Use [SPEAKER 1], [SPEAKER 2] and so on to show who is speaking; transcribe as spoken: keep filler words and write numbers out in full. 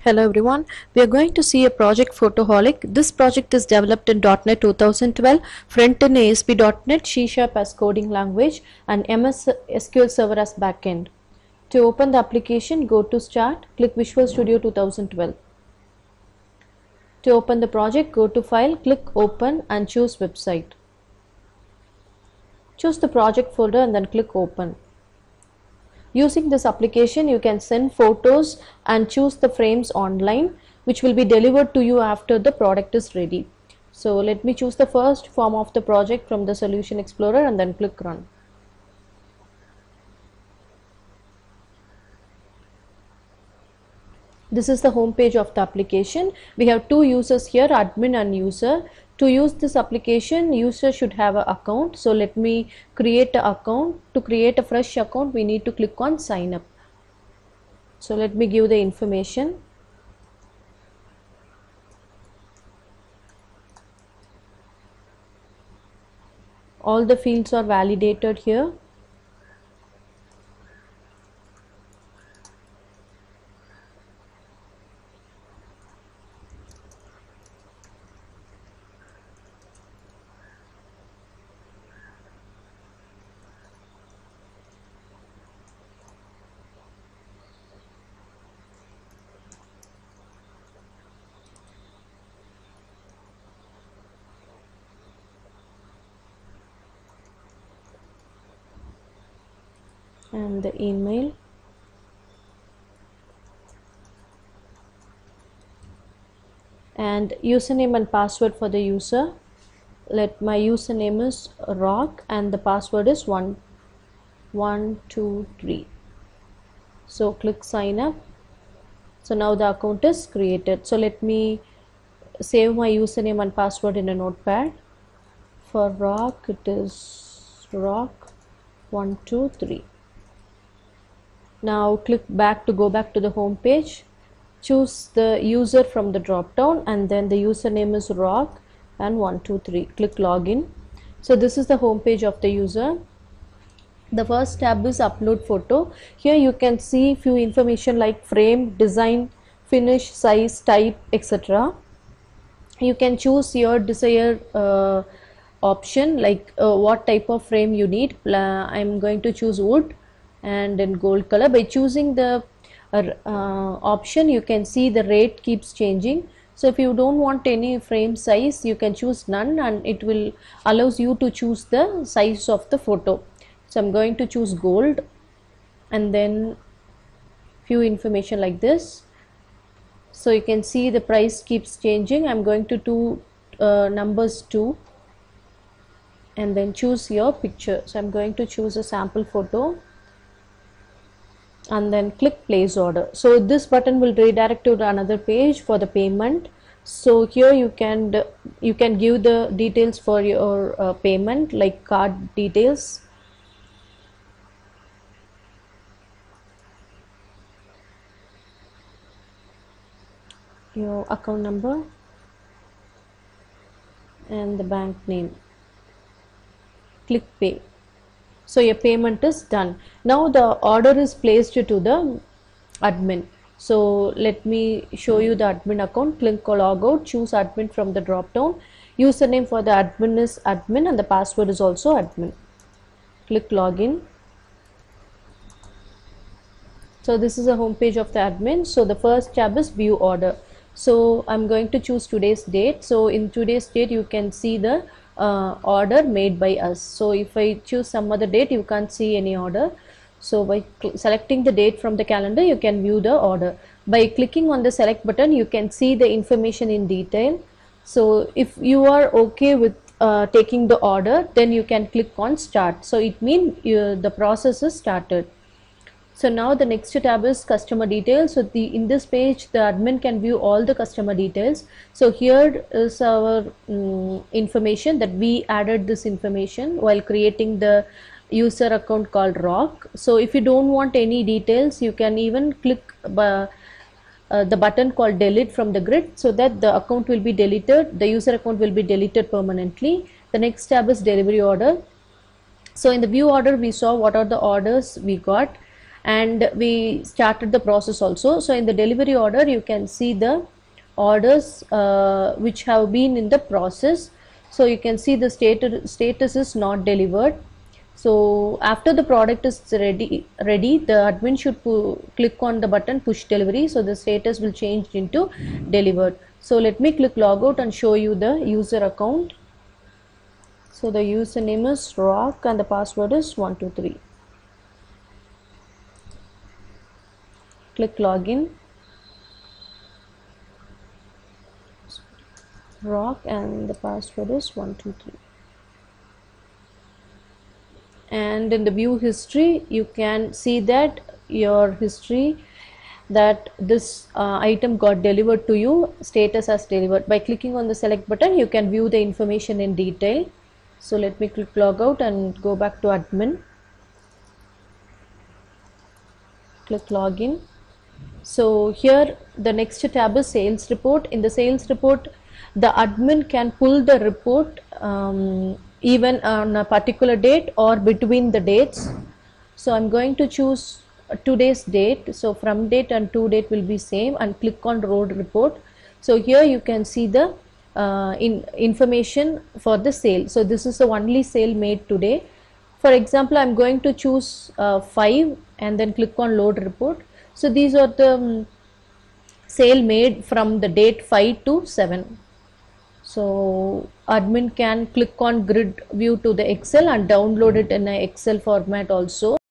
[SPEAKER 1] Hello everyone, we are going to see a project for Holic. This project is developed in dot net two thousand twelve, front-end A S P dot net, C Sharp as coding language and M S S Q L Server as backend. To open the application, go to Start, click Visual Studio two thousand twelve. To open the project, go to File, click Open and choose Website. Choose the project folder and then click Open. Using this application, you can send photos and choose the frames online, which will be delivered to you after the product is ready. So let me choose the first form of the project from the Solution Explorer and then click Run. This is the home page of the application. We have two users here, admin and user. To use this application, user should have an account. So let me create an account. To create a fresh account, we need to click on sign up. So let me give the information. All the fields are validated here. And the email, and username and password for the user. Let my username is rock and the password is one one two three. So click sign up. So now the account is created. So let me save my username and password in a notepad. For rock, it is rock one two three. Now click back to go back to the home page. Choose the user from the drop down and then the username is rock and one two three. Click login. So this is the home page of the user. The first tab is upload photo. Here you can see few information like frame, design, finish, size, type, et cetera. You can choose your desired uh, option, like uh, what type of frame you need. Uh, I'm going to choose wood and in gold color. By choosing the uh, uh, option, you can see the rate keeps changing. So if you don't want any frame size, you can choose none and it will allows you to choose the size of the photo. So I'm going to choose gold and then few information like this. So you can see the price keeps changing. I'm going to do uh, numbers two and then choose your picture. So I'm going to choose a sample photo and then click place order. So this button will redirect to another page for the payment. So here you can you can give the details for your uh, payment, like card details, your account number and the bank name. Click pay. So your payment is done. Now the order is placed to the admin. So let me show you the admin account. Click log out, choose admin from the drop down. Username for the admin is admin and the password is also admin. Click login. So this is a home page of the admin. So the first tab is view order. So I'm going to choose today's date. So in today's date you can see the uh, order made by us. So if I choose some other date, you can't see any order. So by selecting the date from the calendar, you can view the order. By clicking on the select button, you can see the information in detail. So if you are okay with uh, taking the order, then you can click on start. So it means uh, the process is started. So now the next tab is customer details. So the in this page the admin can view all the customer details. So here is our um, information that we added this information while creating the user account called rock. So if you don't want any details, you can even click uh, uh, the button called delete from the grid, so that the account will be deleted, the user account will be deleted permanently. The next tab is delivery order. So in the view order we saw what are the orders we got, and we started the process also. So in the delivery order you can see the orders uh, which have been in the process. So you can see the status status is not delivered. So after the product is ready ready the admin should click on the button push delivery, so the status will change into delivered. So let me click logout and show you the user account. So the username is rock and the password is one two three. Click login, rock, and the password is one two three. And in the view history you can see that your history, that this uh, item got delivered to you, status as delivered. By clicking on the select button you can view the information in detail. So let me click logout and go back to admin, click login. So here the next tab is sales report. In the sales report the admin can pull the report um, even on a particular date or between the dates. So I'm going to choose today's date, so from date and to date will be same, and click on road report. So here you can see the uh, in information for the sale. So this is the only sale made today. For example, I'm going to choose uh, five and then click on load report. So these are the um, sale made from the date five to seven. So admin can click on grid view to the Excel and download it in a Excel format also.